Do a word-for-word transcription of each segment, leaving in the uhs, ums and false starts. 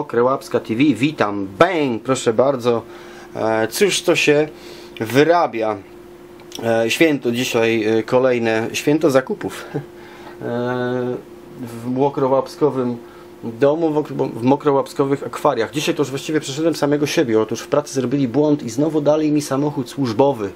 Mokre Łapska T V. Witam. Bang! Proszę bardzo. E, cóż to się wyrabia? E, święto dzisiaj, e, kolejne święto zakupów. E, w mokrołapskowym domu, w, w mokrołapskowych akwariach. Dzisiaj to już właściwie przeszedłem samego siebie. Otóż w pracy zrobili błąd i znowu dali mi samochód służbowy.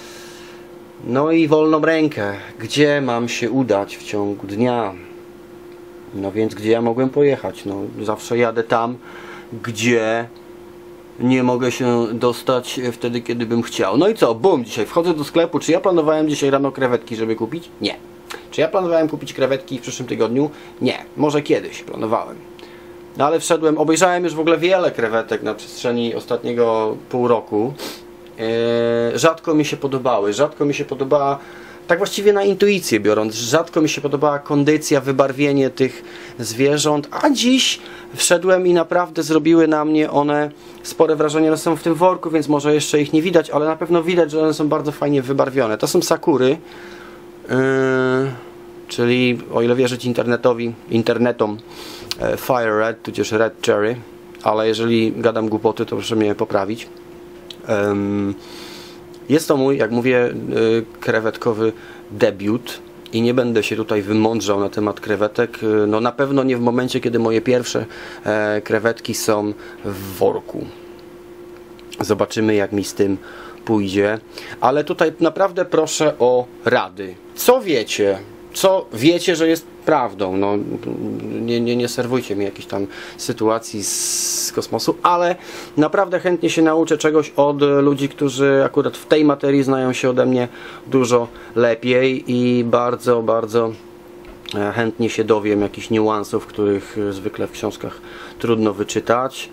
No i wolną rękę. Gdzie mam się udać w ciągu dnia? No więc gdzie ja mogłem pojechać? No zawsze jadę tam, gdzie nie mogę się dostać wtedy, kiedy bym chciał. No i co? Bum, dzisiaj wchodzę do sklepu. Czy ja planowałem dzisiaj rano krewetki, żeby kupić? Nie. Czy ja planowałem kupić krewetki w przyszłym tygodniu? Nie. Może kiedyś planowałem. No ale wszedłem, obejrzałem już w ogóle wiele krewetek na przestrzeni ostatniego pół roku. Eee, rzadko mi się podobały. Rzadko mi się podobała, tak właściwie na intuicję biorąc, rzadko mi się podobała kondycja, wybarwienie tych zwierząt, a dziś wszedłem i naprawdę zrobiły na mnie one spore wrażenie. One są w tym worku, więc może jeszcze ich nie widać, ale na pewno widać, że one są bardzo fajnie wybarwione. To są sakury, yy, czyli o ile wierzyć internetowi, internetom, yy, Fire Red, tudzież Red Cherry, ale jeżeli gadam głupoty, to proszę mnie poprawić. Yy, Jest to mój, jak mówię, krewetkowy debiut i nie będę się tutaj wymądrzał na temat krewetek. No na pewno nie w momencie, kiedy moje pierwsze krewetki są w worku. Zobaczymy, jak mi z tym pójdzie. Ale tutaj naprawdę proszę o rady. Co wiecie? Co wiecie, że jest prawdą? No, nie, nie, nie serwujcie mi jakiejś tam sytuacji z kosmosu, ale naprawdę chętnie się nauczę czegoś od ludzi, którzy akurat w tej materii znają się ode mnie dużo lepiej i bardzo, bardzo chętnie się dowiem jakichś niuansów, których zwykle w książkach trudno wyczytać.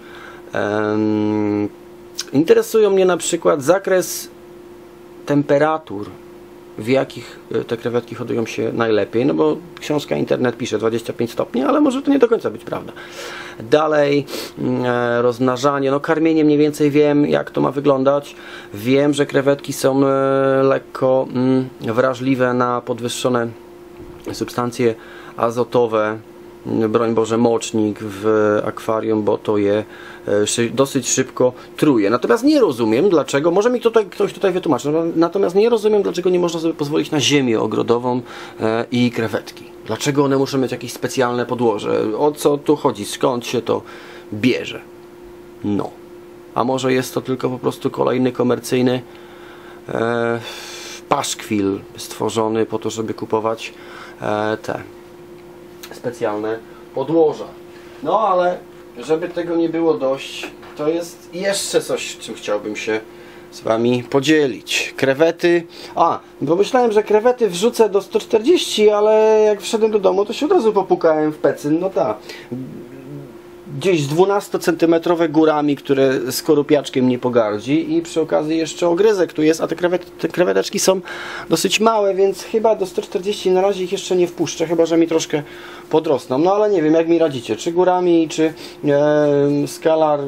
Um, interesują mnie na przykład zakres temperatur, w jakich te krewetki hodują się najlepiej, no bo książka, internet pisze dwadzieścia pięć stopni, ale może to nie do końca być prawda. Dalej e, rozmnażanie, no karmienie mniej więcej wiem, jak to ma wyglądać. Wiem, że krewetki są e, lekko mm, wrażliwe na podwyższone substancje azotowe. Broń Boże, mocznik w akwarium, bo to je szy dosyć szybko truje. Natomiast nie rozumiem, dlaczego, może mi tutaj ktoś tutaj wytłumaczy, natomiast nie rozumiem, dlaczego nie można sobie pozwolić na ziemię ogrodową e, i krewetki. Dlaczego one muszą mieć jakieś specjalne podłoże? O co tu chodzi? Skąd się to bierze? No. A może jest to tylko po prostu kolejny komercyjny e, paszkwil stworzony po to, żeby kupować e, te specjalne podłoża. No ale żeby tego nie było dość, to jest jeszcze coś, czym chciałbym się z wami podzielić. Krewety. A, bo myślałem, że krewety wrzucę do sto czterdzieści, ale jak wszedłem do domu, to się od razu popukałem w pecyn. No tak. Gdzieś z dwunastocentymetrowe górami, które skorupiaczkiem nie pogardzi, i przy okazji jeszcze ogryzek tu jest, a te, krewet, te kreweteczki są dosyć małe, więc chyba do sto czterdzieści na razie ich jeszcze nie wpuszczę, chyba że mi troszkę podrosną. No ale nie wiem, jak mi radzicie, czy górami, czy e, skalar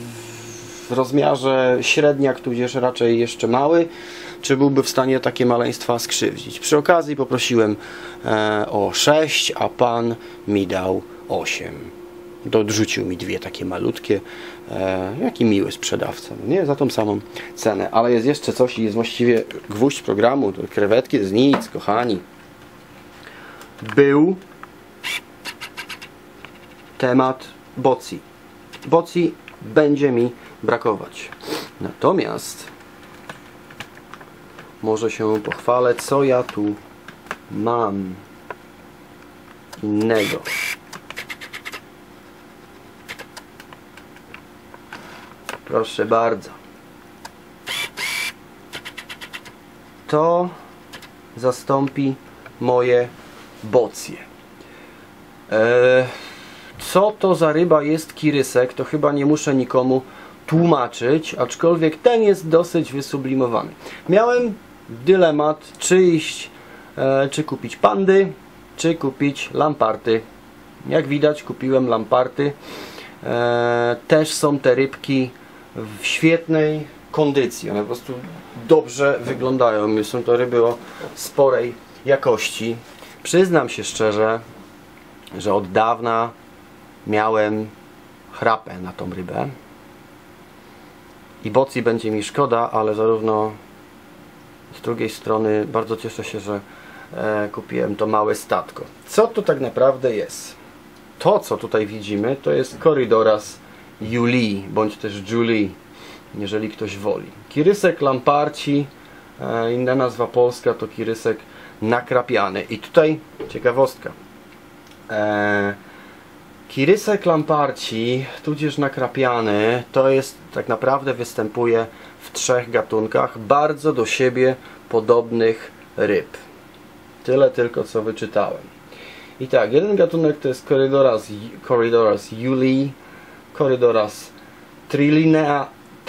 w rozmiarze średniak, tudzież raczej jeszcze mały, czy byłby w stanie takie maleństwa skrzywdzić. Przy okazji poprosiłem e, o sześć, a pan mi dał osiem. Dorzucił mi dwie takie malutkie. E, jaki miły sprzedawca. Nie za tą samą cenę. Ale jest jeszcze coś i jest właściwie gwóźdź programu. To krewetki to jest nic, kochani. Był temat bocji. Bocji będzie mi brakować. Natomiast może się pochwalę, co ja tu mam innego. Proszę bardzo. To zastąpi moje bocje. Eee, co to za ryba jest kirysek, to chyba nie muszę nikomu tłumaczyć, aczkolwiek ten jest dosyć wysublimowany. Miałem dylemat, czy iść, e, czy kupić pandy, czy kupić lamparty. Jak widać, kupiłem lamparty. E, też są te rybki w świetnej kondycji. One po prostu dobrze wyglądają. Są to ryby o sporej jakości. Przyznam się szczerze, że od dawna miałem chrapę na tą rybę. I bocji będzie mi szkoda, ale zarówno z drugiej strony bardzo cieszę się, że e, kupiłem to małe statko. Co to tak naprawdę jest? To, co tutaj widzimy, to jest Corydoras Julii, bądź też Julie, jeżeli ktoś woli. Kirysek lamparci, e, inna nazwa polska to kirysek nakrapiany. I tutaj ciekawostka. E, kirysek lamparci, tudzież nakrapiany, to jest tak naprawdę występuje w trzech gatunkach bardzo do siebie podobnych ryb. Tyle tylko co wyczytałem. I tak, jeden gatunek to jest Corydoras, Corydoras Julii, Corydoras trilinea,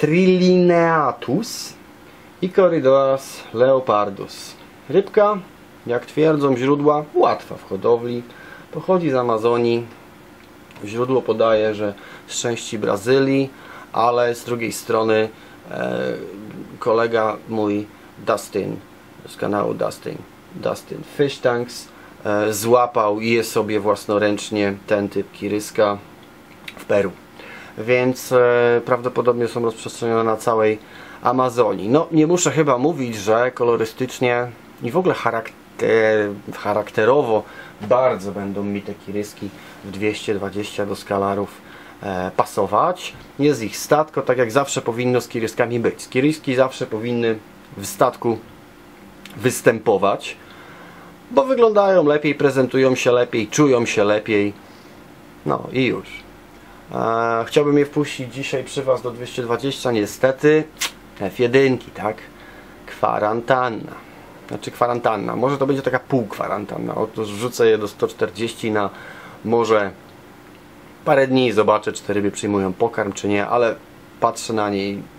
trilineatus i Corydoras leopardus. Rybka, jak twierdzą źródła, łatwa w hodowli, pochodzi z Amazonii. Źródło podaje, że z części Brazylii, ale z drugiej strony e, kolega mój Dustin z kanału Dustin, Dustin Fish Tanks e, złapał i je sobie własnoręcznie ten typ kiryska w Peru. Więc e, prawdopodobnie są rozprzestrzenione na całej Amazonii. No nie muszę chyba mówić, że kolorystycznie i w ogóle charakter, charakterowo bardzo będą mi te kiryski w dwieście dwadzieścia do skalarów e, pasować. Jest ich statko, tak jak zawsze powinno z kiryskami być. Kiryski zawsze powinny w statku występować, bo wyglądają lepiej, prezentują się lepiej, czują się lepiej. No i już. E, chciałbym je wpuścić dzisiaj przy Was do dwieście dwadzieścia, niestety F jeden, tak? Kwarantanna. Znaczy kwarantanna. Może to będzie taka półkwarantanna. Otóż wrzucę je do sto czterdzieści na może parę dni i zobaczę, czy te ryby przyjmują pokarm, czy nie, ale patrzę na nie i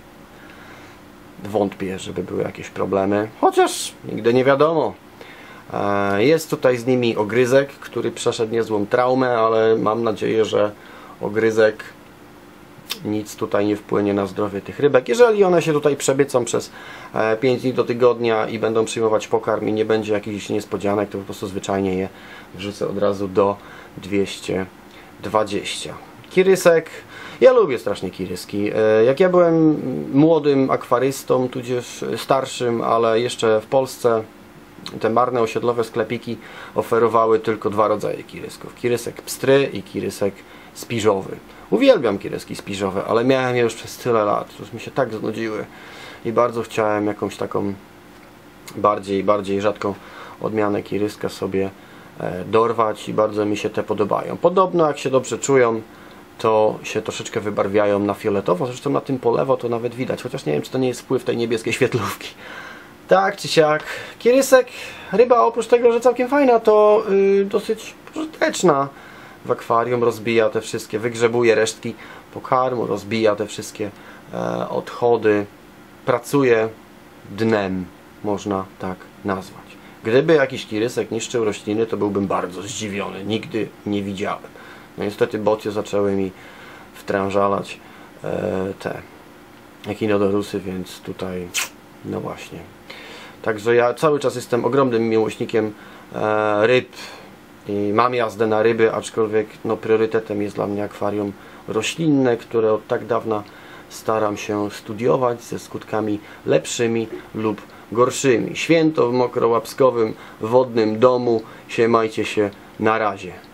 wątpię, żeby były jakieś problemy. Chociaż nigdy nie wiadomo. Jest tutaj z nimi ogryzek, który przeszedł niezłą traumę, ale mam nadzieję, że ogryzek nic tutaj nie wpłynie na zdrowie tych rybek. Jeżeli one się tutaj przebycą przez pięć dni do tygodnia i będą przyjmować pokarm i nie będzie jakichś niespodzianek, to po prostu zwyczajnie je wrzucę od razu do dwieście dwadzieścia. Kirysek. Ja lubię strasznie kiryski. Jak ja byłem młodym akwarystą, tudzież starszym, ale jeszcze w Polsce te marne osiedlowe sklepiki oferowały tylko dwa rodzaje kirysków. Kirysek pstry i kirysek spiżowy. Uwielbiam kiryski spiżowe, ale miałem je już przez tyle lat. Już mi się tak znudziły i bardzo chciałem jakąś taką bardziej, bardziej rzadką odmianę kiryska sobie dorwać i bardzo mi się te podobają. Podobno jak się dobrze czują, to się troszeczkę wybarwiają na fioletowo. Zresztą na tym polewo to nawet widać, chociaż nie wiem, czy to nie jest wpływ tej niebieskiej świetlówki. Tak czy siak, kirysek, ryba oprócz tego, że całkiem fajna, to yy, dosyć pożyteczna. W akwarium rozbija te wszystkie, wygrzebuje resztki pokarmu, rozbija te wszystkie e, odchody, pracuje dnem, można tak nazwać. Gdyby jakiś kirysek niszczył rośliny, to byłbym bardzo zdziwiony, nigdy nie widziałem. No niestety bocie zaczęły mi wtrążalać e, te echinodorusy, więc tutaj, no właśnie. Także ja cały czas jestem ogromnym miłośnikiem e, ryb i mam jazdę na ryby, aczkolwiek no, priorytetem jest dla mnie akwarium roślinne, które od tak dawna staram się studiować ze skutkami lepszymi lub gorszymi. Święto w mokrołapskowym wodnym domu. Siemajcie się, na razie.